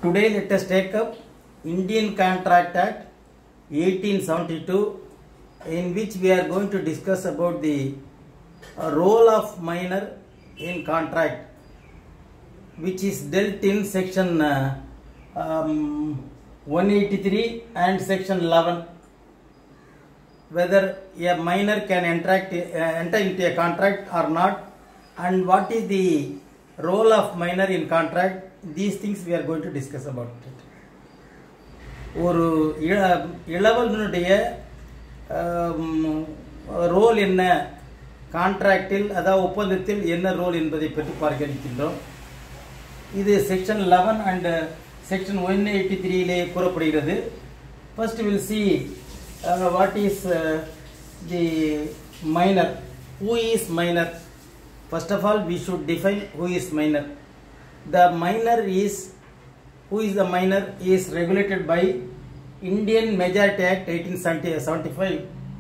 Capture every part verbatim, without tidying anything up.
Today let us take up Indian Contract Act eighteen seventy-two, in which we are going to discuss about the uh, role of minor in contract, which is dealt in section uh, um, one eighty-three and section eleven, whether a minor can interact, uh, enter into a contract or not, and what is the role of minor in contract. These things we are going to discuss about it. ஒரு இளவலனுடைய role என்ன, கான்ட்ராக்டில் அதாவது ஒப்பந்தத்தில் என்ன role என்பதை பற்றி பார்க்க இருக்கின்றோம். இது section eleven and section one eighty-three லே கூறப்படுகிறது. First we will see uh, what is uh, the minor. Who is minor? First of all, we should define who is minor. The minor is, who is the minor is regulated by Indian Majority Act eighteen seventy-five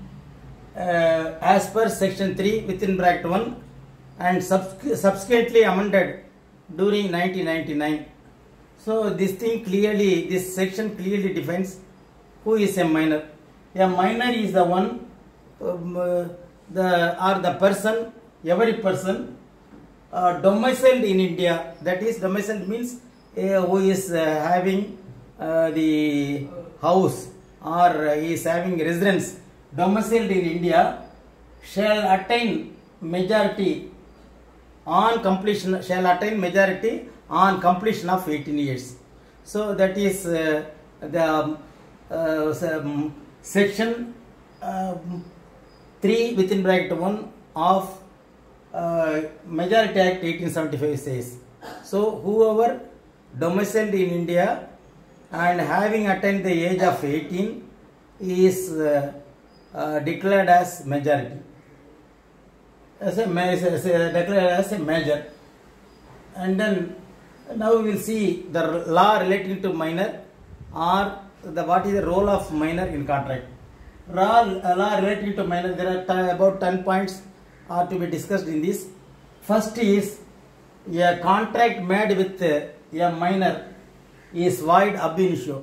uh, as per section three within bracket one and subsequently amended during nineteen ninety-nine. So this thing clearly, this section clearly defines who is a minor. A minor is the one um, uh, the or the person, every person Uh, domiciled in India. That is, domiciled means uh, who is uh, having uh, the house or uh, is having residence domiciled in India shall attain majority on completion shall attain majority on completion of eighteen years. So that is uh, the uh, um, section uh, three within bracket one of Uh, Majority Act eighteen seventy-five says. So whoever domiciled in India and having attained the age of eighteen is uh, uh, declared as majority, as a, as a declared as a major. And then now we will see the law relating to minor, or the what is the role of minor in contract. Law, law relating to minor, there are about ten points are to be discussed in this. First is, a contract made with a minor is void ab initio.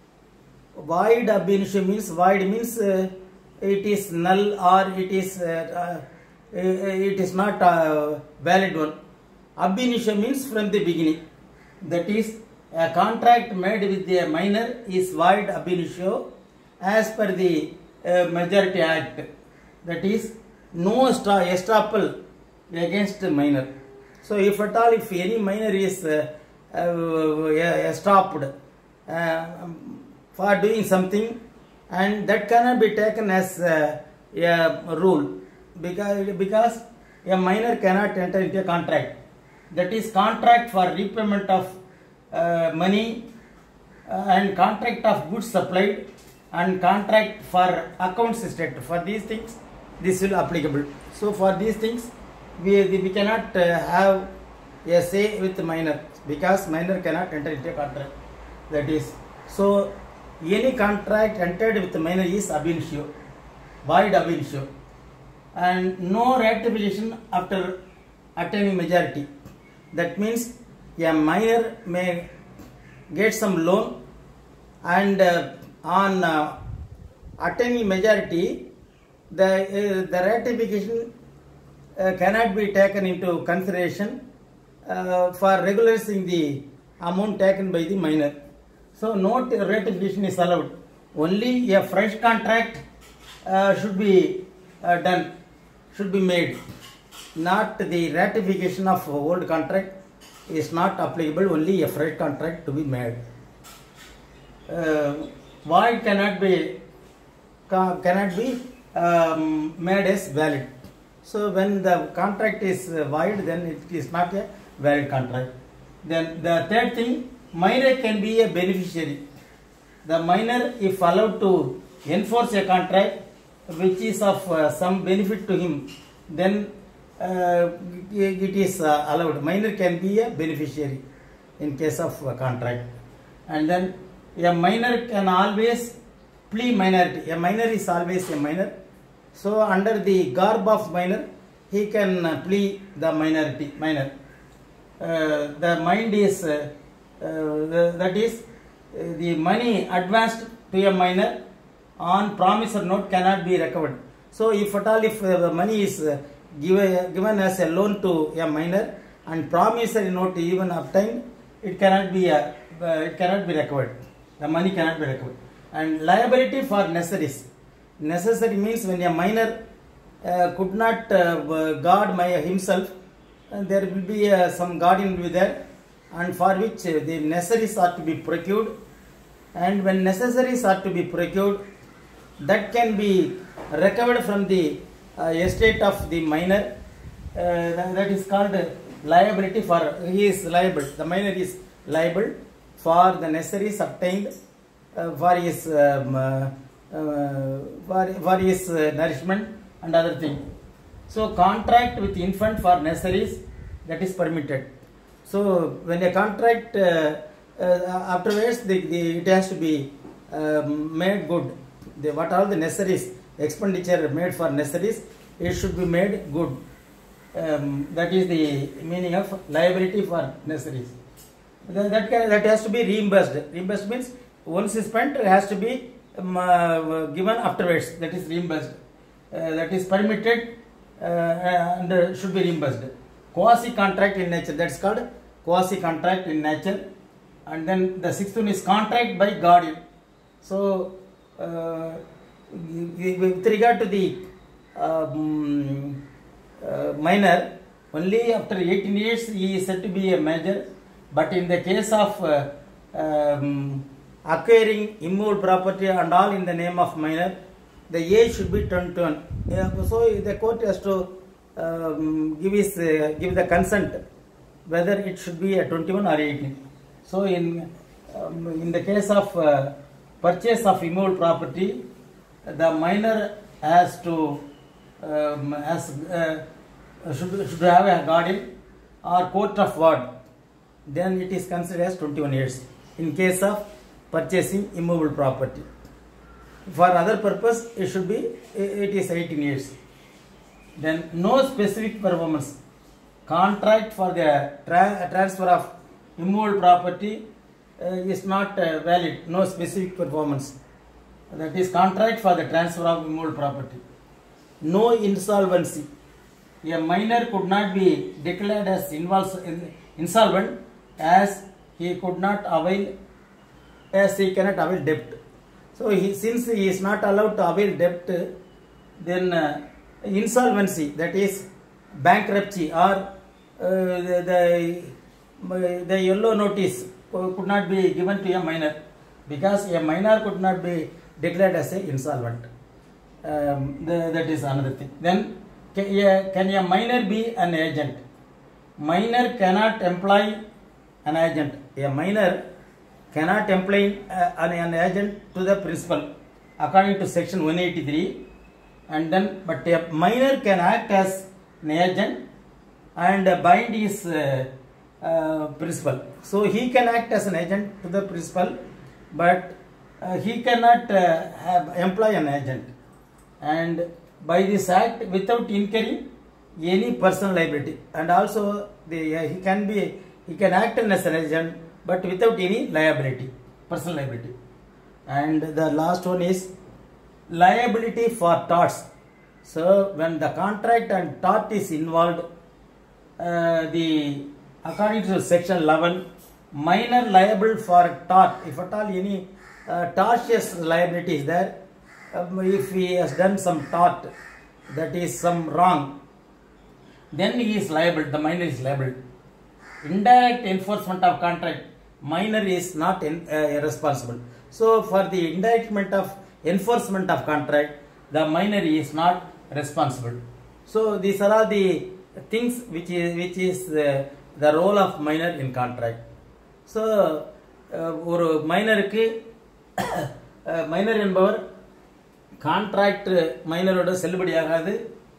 Void ab initio means, void means uh, it is null or it is uh, uh, it is not a valid one. Ab initio means from the beginning. That is, a contract made with a minor is void ab initio as per the uh, Majority Act. That is, no estoppel against minor. So if at all, if any minor is uh, uh, stopped uh, for doing something, and that cannot be taken as uh, a rule, because because a minor cannot enter into a contract. That is, contract for repayment of uh, money uh, and contract of goods supplied and contract for accounts stated. For these things, this will applicable. So for these things, we we cannot uh, have a say with minor, because minor cannot enter into a contract. That is, so any contract entered with minor is ab initio, void ab initio, and no ratification after attaining majority. That means a minor may get some loan, and uh, on uh, attaining majority, the uh, the ratification uh, cannot be taken into consideration uh, for regularizing the amount taken by the minor. So no ratification is allowed. Only a fresh contract uh, should be uh, done, should be made. Not the ratification of old contract is not applicable. Only a fresh contract to be made. Uh, void cannot be cannot be Um, made as valid. So when the contract is uh, void, then it is not a valid contract. Then the third thing, minor can be a beneficiary. The minor, if allowed to enforce a contract which is of uh, some benefit to him, then uh, it is uh, allowed. Minor can be a beneficiary in case of a contract. And then a minor can always plea minority. A minor is always a minor. So under the garb of minor, he can uh, plea the minority minor. Uh, the mind is uh, uh, that is uh, the money advanced to a minor on promise or note cannot be recovered. So if at all if uh, the money is uh, given, given as a loan to a minor and promissory note even obtained, it cannot be uh, uh, it cannot be recovered. The money cannot be recovered. And liability for necessaries. Necessary means when a minor uh, could not uh, guard my himself, and there will be uh, some guardian will be there, and for which uh, the necessaries are to be procured. And when necessaries are to be procured, that can be recovered from the uh, estate of the minor. Uh, that, that is called liability for, he is liable, the minor is liable for the necessaries obtained uh, for his um, uh, uh, for, for his uh, nourishment and other things. So contract with infant for necessaries, that is permitted. So when a contract uh, uh, afterwards the, the, it has to be um, made good. The, what all the necessaries, expenditure made for necessaries, it should be made good. Um, that is the meaning of liability for necessaries. That, that, can, that has to be reimbursed. Reimbursed means once spent, it has to be um, uh, given afterwards. That is reimbursed. Uh, that is permitted uh, and uh, should be reimbursed. Quasi contract in nature, that's called quasi contract in nature. And then the sixth one is contract by guardian. So uh, with regard to the um, uh, minor, only after eighteen years he is said to be a major, but in the case of uh, um, acquiring immovable property and all in the name of minor, the age should be twenty-one. Yeah, so the court has to um, give his uh, give the consent whether it should be a twenty-one or eighteen. So in um, in the case of uh, purchase of immovable property, the minor has to um, has uh, should should have a guardian or court of ward. Then it is considered as twenty-one years in case of purchasing immovable property. For other purpose, it should be it is eighteen years. Then no specific performance. Contract for the tra transfer of immovable property uh, is not uh, valid. No specific performance. That is contract for the transfer of immovable property. No insolvency. A minor could not be declared as insolvent as he could not avail, as he cannot avail debt. So he, since he is not allowed to avail debt, then uh, insolvency, that is bankruptcy or uh, the, the, the yellow notice could not be given to a minor, because a minor could not be declared as a insolvent. Um, the, that is another thing. Then can a, can a minor be an agent? Minor cannot employ an agent. A minor cannot employ uh, an, an agent to the principal according to section one eighty-three, and then but a minor can act as an agent and uh, bind his uh, uh, principal. So he can act as an agent to the principal, but uh, he cannot uh, have, employ an agent, and by this act without incurring any personal liability. And also the uh, he can be he can act as an agent but without any liability, personal liability. And the last one is liability for torts. So when the contract and tort is involved, uh, the according to section eleven, minor liable for tort, if at all any uh, tortious liability is there, um, if he has done some tort, that is some wrong, then he is liable, the minor is liable. Indirect enforcement of contract, minor is not in, uh, responsible. So for the indictment of enforcement of contract, the minor is not responsible. So these are all the things which is which is the, the role of minor in contract. So ஒரு மைனருக்கு minor என்பவர் contract மைனரோட செல்லுபடியாகாது.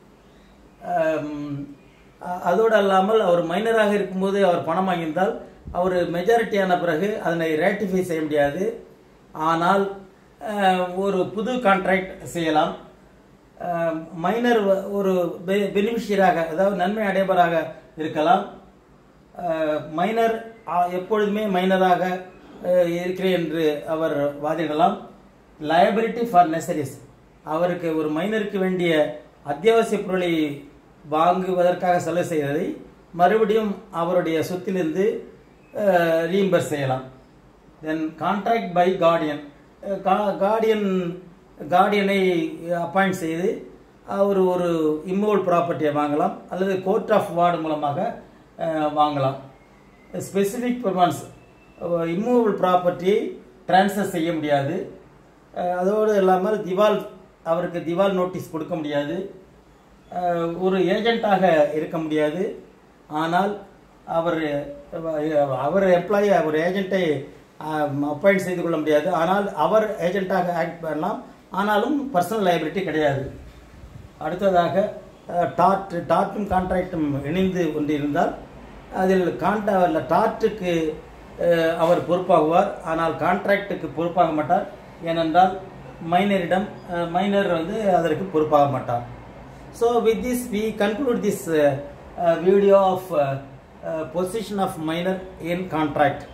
அதோடு அல்லாமல் அவர் மைனராக இருக்கும்போது அவர் பணம் வாங்கியிருந்தால் அவர் மெஜாரிட்டியான பிறகு அதனை ratify செய்ய முடியாது. ஆனால் ஒரு புது கான்ட்ராக்ட் செய்யலாம். மைனர் ஒரு பெனிஃபிஷியராக, அதாவது நன்மை அடைபவராக இருக்கலாம். மைனர் எப்பொழுதுமே மைனராக இருக்கிறேன் என்று அவர் வாதிடலாம். லயபிலிட்டி ஃபார் நெசரிஸ், அவருக்கு ஒரு மைனருக்கு வேண்டிய அத்தியாவசிய பொருளை வாங்குவதற்காக செலவு செய்வதை மறுபடியும் அவருடைய சொத்திலிருந்து ரீஇம்பர்ஸ் செய்யலாம். Then contract by guardian, guardian கார்டியனை அப்பாயிண்ட் செய்து அவர் ஒரு இம்மூவல் ப்ராப்பர்ட்டியை வாங்கலாம் அல்லது கோர்ட் ஆஃப் வார்டு மூலமாக வாங்கலாம். ஸ்பெசிஃபிக் பெர்ஃபார்மன்ஸ், இம்மூவல் ப்ராப்பர்ட்டியை டிரான்ஸ்ஃபர் செய்ய முடியாது. அதோடு இல்லாமல் திவால், அவருக்கு திவால் நோட்டீஸ் கொடுக்க முடியாது. ஒரு ஏஜென்ட்டாக இருக்க முடியாது. ஆனால் அவர் அவர் எம்ப்ளாயி ஒரு ஏஜென்ட்டை அப்பாயிண்ட் செய்து கொள்ள முடியாது. ஆனால் அவர் ஏஜென்ட்டாக ஆக்ட் பண்ணலாம். ஆனாலும் பர்சனல் லைபிலிட்டி கிடையாது. அடுத்ததாக டார்ட், டார்ட்டும் கான்ட்ராக்டும் இணைந்து கொண்டிருந்தால் அதில் கான்ட்ரா டார்ட்டுக்கு அவர் பொறுப்பாகுவார். ஆனால் கான்ட்ராக்டுக்கு பொறுப்பாக மாட்டார். ஏனென்றால் மைனரிடம் மைனர் வந்து அதற்கு பொறுப்பாக மாட்டார். So with this we conclude this video of position of minor in contract.